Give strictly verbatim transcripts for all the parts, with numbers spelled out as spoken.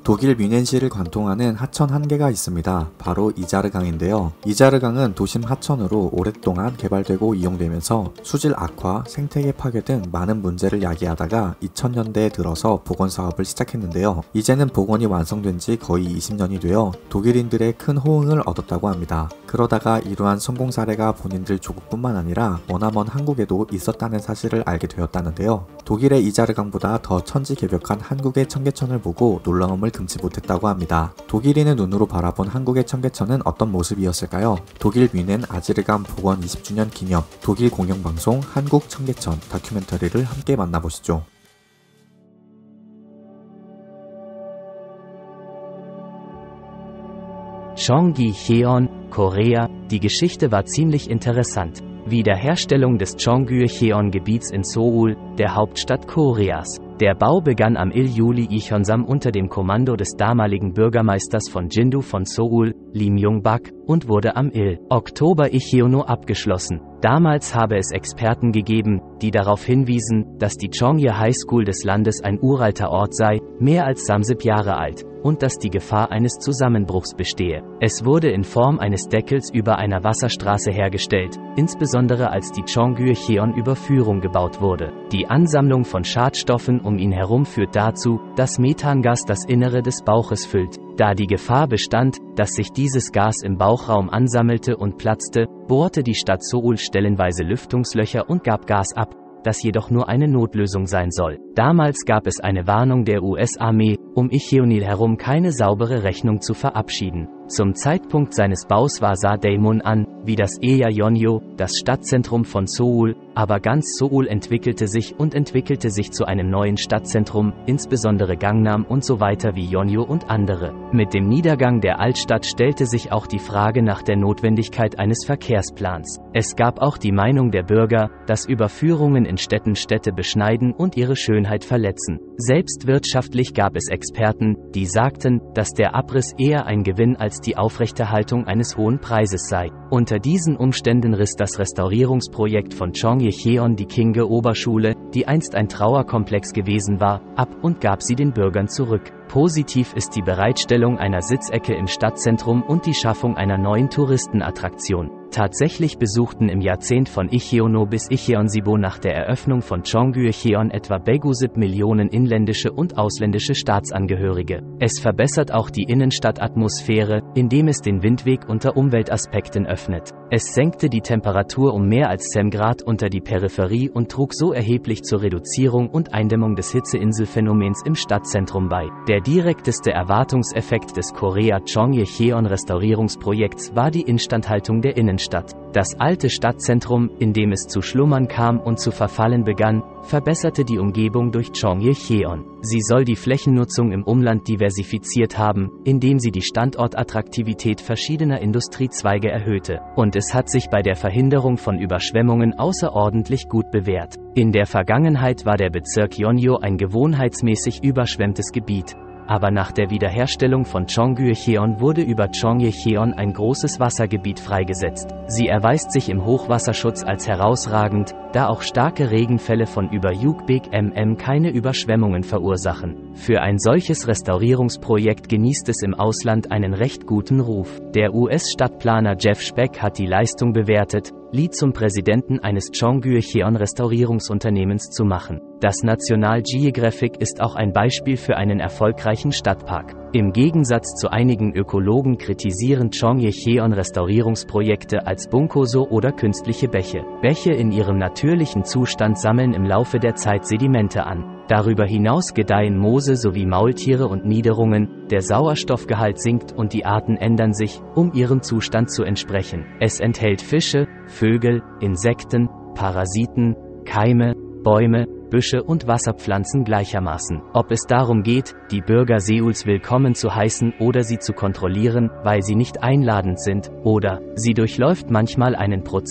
독일 뮌헨시를 관통하는 하천 한 개가 있습니다. 바로 이자르강인데요. 이자르강은 도심 하천으로 오랫동안 개발되고 이용되면서 수질 악화, 생태계 파괴 등 많은 문제를 야기하다가 이천 년대에 들어서 복원 사업을 시작했는데요. 이제는 복원이 완성된 지 거의 이십 년이 되어 독일인들의 큰 호응을 얻었다고 합니다. 그러다가 이러한 성공 사례가 본인들 조국뿐만 아니라 머나먼 한국에도 있었다는 사실을 알게 되었다는데요. 독일의 이자르강보다 더 천지개벽한 한국의 청계천을 보고 놀라움을 금치 못했다고 합니다. 독일인의 눈으로 바라본 한국의 청계천은 어떤 모습이었을까요? 독일 뮌헨 아지르강 복원 이십 주년 기념 독일 공영방송 한국 청계천 다큐멘터리를 함께 만나보시죠. Cheonggi-cheon, Korea. Die Geschichte war ziemlich interessant. Wiederherstellung des Cheonggi-cheon-Gebiets in Seoul, der Hauptstadt Koreas. Der Bau begann am elften Juli Icheonsam unter dem Kommando des damaligen Bürgermeisters von Jindu von Seoul, Lee Myung-bak, und wurde am elften Oktober Icheono abgeschlossen. Damals habe es Experten gegeben, die darauf hinwiesen, dass die Cheonggi High School des Landes ein uralter Ort sei, mehr als siebzig Jahre alt, und dass die Gefahr eines Zusammenbruchs bestehe. Es wurde in Form eines Deckels über einer Wasserstraße hergestellt, insbesondere als die Cheonggi-cheon-Überführung gebaut wurde. Die Ansammlung von Schadstoffen um ihn herum führt dazu, dass Methangas das Innere des Bauches füllt. Da die Gefahr bestand, dass sich dieses Gas im Bauchraum ansammelte und platzte, bohrte die Stadt Seoul stellenweise Lüftungslöcher und gab Gas ab, das jedoch nur eine Notlösung sein soll. Damals gab es eine Warnung der U S-Armee, um Icheonil herum keine saubere Rechnung zu verabschieden. Zum Zeitpunkt seines Baus war Sa-daemun an, wie das Eya-Yeonjo, das Stadtzentrum von Seoul, aber ganz Seoul entwickelte sich und entwickelte sich zu einem neuen Stadtzentrum, insbesondere Gangnam und so weiter wie Yeonjo und andere. Mit dem Niedergang der Altstadt stellte sich auch die Frage nach der Notwendigkeit eines Verkehrsplans. Es gab auch die Meinung der Bürger, dass Überführungen in Städten Städte beschneiden und ihre Schönheit verletzen. Selbst wirtschaftlich gab es Experten, die sagten, dass der Abriss eher ein Gewinn als die Aufrechterhaltung eines hohen Preises sei. Unter diesen Umständen riss das Restaurierungsprojekt von Cheonggi-cheon die Kinge-Oberschule, die einst ein Trauerkomplex gewesen war, ab und gab sie den Bürgern zurück. Positiv ist die Bereitstellung einer Sitzecke im Stadtzentrum und die Schaffung einer neuen Touristenattraktion. Tatsächlich besuchten im Jahrzehnt von Icheono bis Icheonsibo nach der Eröffnung von Cheonggi-cheon etwa Begusup Millionen inländische und ausländische Staatsangehörige. Es verbessert auch die Innenstadtatmosphäre, indem es den Windweg unter Umweltaspekten öffnet. Es senkte die Temperatur um mehr als zehn Grad unter die Peripherie und trug so erheblich zur Reduzierung und Eindämmung des Hitzeinselphänomens im Stadtzentrum bei. Der direkteste Erwartungseffekt des Korea Cheonggi-cheon Restaurierungsprojekts war die Instandhaltung der Innenstadt. Das alte Stadtzentrum, in dem es zu schlummern kam und zu verfallen begann, verbesserte die Umgebung durch Cheonggi-cheon. Sie soll die Flächennutzung im Umland diversifiziert haben, indem sie die Standortattraktivität verschiedener Industriezweige erhöhte. Und es hat sich bei der Verhinderung von Überschwemmungen außerordentlich gut bewährt. In der Vergangenheit war der Bezirk Yeonjo ein gewohnheitsmäßig überschwemmtes Gebiet. Aber nach der Wiederherstellung von Cheonggi-cheon wurde über Cheonggi-cheon ein großes Wassergebiet freigesetzt. Sie erweist sich im Hochwasserschutz als herausragend, da auch starke Regenfälle von über Yugbek mm keine Überschwemmungen verursachen. Für ein solches Restaurierungsprojekt genießt es im Ausland einen recht guten Ruf. Der U S-Stadtplaner Jeff Speck hat die Leistung bewertet, Lee zum Präsidenten eines Cheonggi-cheon-Restaurierungsunternehmens zu machen. Das National Geographic ist auch ein Beispiel für einen erfolgreichen Stadtpark. Im Gegensatz zu einigen Ökologen kritisieren Cheonggi-cheon-Restaurierungsprojekte als Bunkoso oder künstliche Bäche. Bäche in ihrem natürlichen Zustand sammeln im Laufe der Zeit Sedimente an. Darüber hinaus gedeihen Moose sowie Maultiere und Niederungen, der Sauerstoffgehalt sinkt und die Arten ändern sich, um ihrem Zustand zu entsprechen. Es enthält Fische, Vögel, Insekten, Parasiten, Keime, Bäume, Büsche und Wasserpflanzen gleichermaßen. Ob es darum geht, die Bürger Seouls willkommen zu heißen oder sie zu kontrollieren, weil sie nicht einladend sind, oder sie durchläuft manchmal einen Prozess,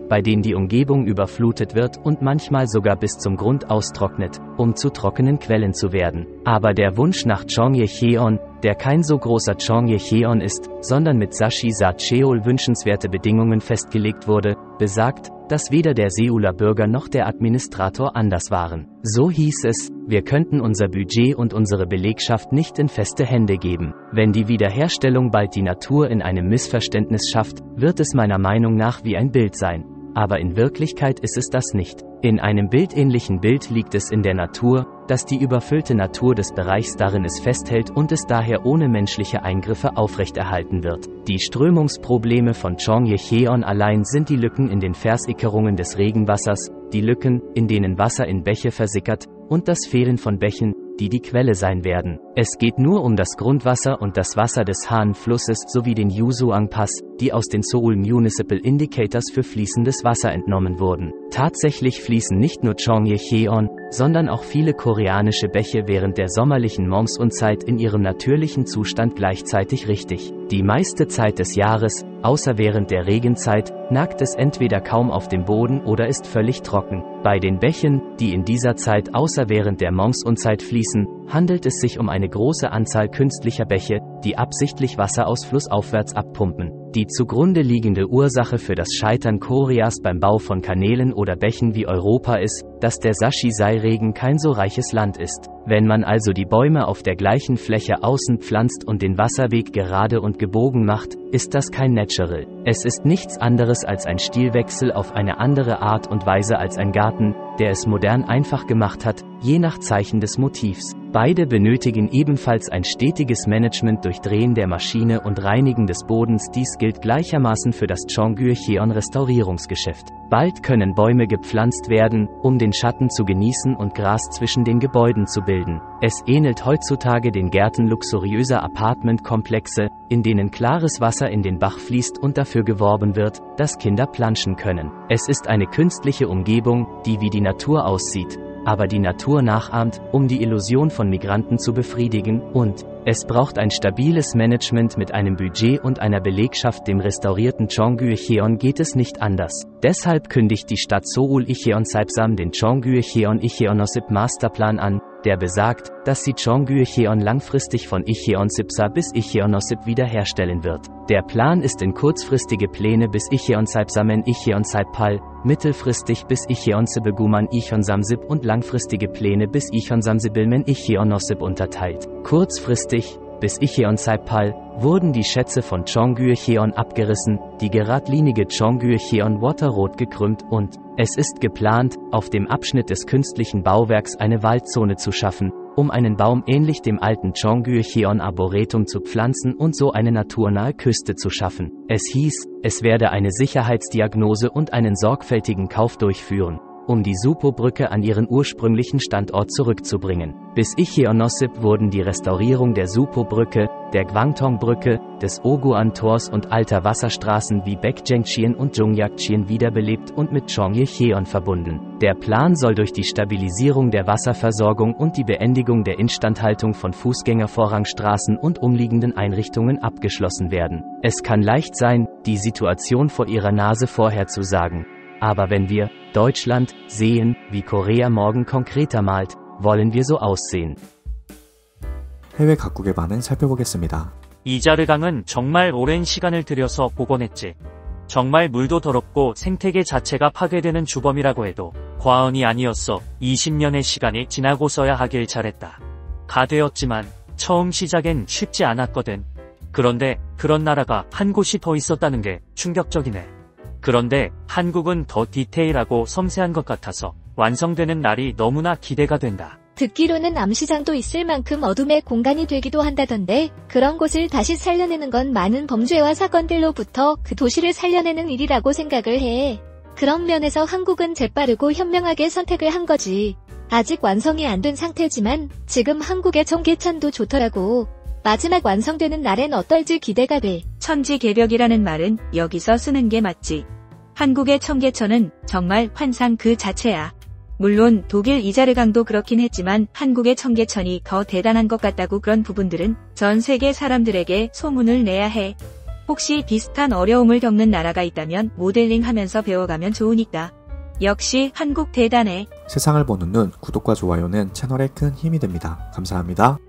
bei denen die Umgebung überflutet wird und manchmal sogar bis zum Grund austrocknet, um zu trockenen Quellen zu werden. Aber der Wunsch nach Chongyecheon, der kein so großer Chongyecheon ist, sondern mit Sashi Sa Cheol wünschenswerte Bedingungen festgelegt wurde, besagt, dass weder der Seouler Bürger noch der Administrator anders waren. So hieß es, wir könnten unser Budget und unsere Belegschaft nicht in feste Hände geben. Wenn die Wiederherstellung bald die Natur in einem Missverständnis schafft, wird es meiner Meinung nach wie ein Bild sein. Aber in Wirklichkeit ist es das nicht. In einem bildähnlichen Bild liegt es in der Natur, dass die überfüllte Natur des Bereichs darin es festhält und es daher ohne menschliche Eingriffe aufrechterhalten wird. Die Strömungsprobleme von Chongyecheon allein sind die Lücken in den Versickerungen des Regenwassers, die Lücken, in denen Wasser in Bäche versickert, und das Fehlen von Bächen, die die Quelle sein werden. Es geht nur um das Grundwasser und das Wasser des Han-Flusses sowie den Yusuang-Pass, die aus den Seoul Municipal Indicators für fließendes Wasser entnommen wurden. Tatsächlich fließen nicht nur Chongyecheon, sondern auch viele koreanische Bäche während der sommerlichen Monsunzeit in ihrem natürlichen Zustand gleichzeitig richtig. Die meiste Zeit des Jahres, außer während der Regenzeit, nagt es entweder kaum auf dem Boden oder ist völlig trocken. Bei den Bächen, die in dieser Zeit außer während der Monsunzeit fließen, handelt es sich um eine große Anzahl künstlicher Bäche, die absichtlich Wasser aus flussaufwärts abpumpen. Die zugrunde liegende Ursache für das Scheitern Koreas beim Bau von Kanälen oder Bächen wie Europa ist, dass der Sashi-Sei-Regen kein so reiches Land ist. Wenn man also die Bäume auf der gleichen Fläche außen pflanzt und den Wasserweg gerade und gebogen macht, ist das kein Natural. Es ist nichts anderes als ein Stilwechsel auf eine andere Art und Weise als ein Garten, der es modern einfach gemacht hat, je nach Zeichen des Motivs. Beide benötigen ebenfalls ein stetiges Management durch Drehen der Maschine und Reinigen des Bodens. Dies gilt gleichermaßen für das Chongyecheon-Restaurierungsgeschäft. Bald können Bäume gepflanzt werden, um den Schatten zu genießen und Gras zwischen den Gebäuden zu bilden. Es ähnelt heutzutage den Gärten luxuriöser Apartmentkomplexe, in denen klares Wasser in den Bach fließt und dafür geworben wird, dass Kinder planschen können. Es ist eine künstliche Umgebung, die wie die Natur aussieht, aber die Natur nachahmt, um die Illusion von Migranten zu befriedigen, und es braucht ein stabiles Management mit einem Budget und einer Belegschaft. Dem restaurierten Chongyecheon geht es nicht anders. Deshalb kündigt die Stadt Seoul Icheonsipsam den Chongyecheon Icheonosip Masterplan an, der besagt, dass sie Chongyecheon langfristig von Icheonsipsa bis Icheonosip wiederherstellen wird. Der Plan ist in kurzfristige Pläne bis Icheonsipsamen Icheonsipal, mittelfristig bis Icheonsibeguman Icheonsamsip und langfristige Pläne bis Icheonsamsibilmen Icheonosip unterteilt. Kurzfristig, bis Icheonsipal, wurden die Schätze von Chongyecheon abgerissen, die geradlinige Chongyecheon Water Road gekrümmt und es ist geplant, auf dem Abschnitt des künstlichen Bauwerks eine Waldzone zu schaffen, um einen Baum ähnlich dem alten Chongyecheon Arboretum zu pflanzen und so eine naturnahe Küste zu schaffen. Es hieß, es werde eine Sicherheitsdiagnose und einen sorgfältigen Kauf durchführen, um die Supo-Brücke an ihren ursprünglichen Standort zurückzubringen. Bis Icheonosip wurden die Restaurierung der Supo-Brücke, der Gwangtong-Brücke, des Oguan-Tors und alter Wasserstraßen wie Baekjeongchien und Jungjakchien wiederbelebt und mit Chongyecheon verbunden. Der Plan soll durch die Stabilisierung der Wasserversorgung und die Beendigung der Instandhaltung von Fußgängervorrangstraßen und umliegenden Einrichtungen abgeschlossen werden. Es kann leicht sein, die Situation vor ihrer Nase vorherzusagen. Aber wenn wir, Deutschland, sehen, wie Korea morgen konkreter malt, wollen wir so aussehen. 해외 각국의 반응 살펴보겠습니다. 이자르강은 정말 오랜 시간을 들여서 복원했지. 정말 물도 더럽고 생태계 자체가 파괴되는 주범이라고 해도 과언이 아니었어. 이십 년의 시간이 지나고서야 하길 잘했다. 가 되었지만 처음 시작엔 쉽지 않았거든. 그런데 그런 나라가 한 곳이 더 있었다는 게 충격적이네. 그런데 한국은 더 디테일하고 섬세한 것 같아서 완성되는 날이 너무나 기대가 된다. 듣기로는 암시장도 있을 만큼 어둠의 공간이 되기도 한다던데 그런 곳을 다시 살려내는 건 많은 범죄와 사건들로부터 그 도시를 살려내는 일이라고 생각을 해. 그런 면에서 한국은 재빠르고 현명하게 선택을 한 거지. 아직 완성이 안 된 상태지만 지금 한국의 청계천도 좋더라고. 마지막 완성되는 날엔 어떨지 기대가 돼. 천지개벽이라는 말은 여기서 쓰는 게 맞지. 한국의 청계천은 정말 환상 그 자체야. 물론 독일 이자르강도 그렇긴 했지만 한국의 청계천이 더 대단한 것 같다고. 그런 부분들은 전 세계 사람들에게 소문을 내야 해. 혹시 비슷한 어려움을 겪는 나라가 있다면 모델링 하면서 배워가면 좋으니까. 역시 한국 대단해. 세상을 보는 눈, 구독과 좋아요는 채널에 큰 힘이 됩니다. 감사합니다.